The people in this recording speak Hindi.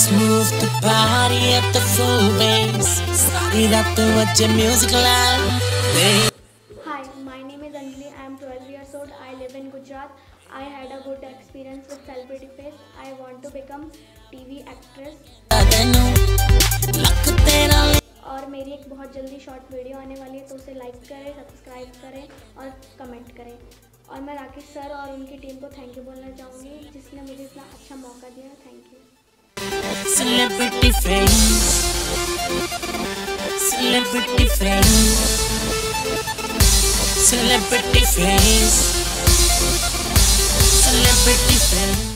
Let's move the party at the full bass. Start it up to what your music loud. Hi, my name is Anjali. I am 12 years old. I live in Gujarat. I had a good experience with Celebrity Face. I want to become TV actress. और मेरी एक बहुत जल्दी शॉर्ट वीडियो आने वाली है, तो उसे लाइक करें, सब्सक्राइब करें और कमेंट करें। और मैं राकेश सर और उनकी टीम को थैंक यू बोलना चाहूँगी, जिसने मुझे इतना अच्छा मौका दिया। Thank you. Celebrity Face, Celebrity Face, Celebrity Face, Celebrity Face.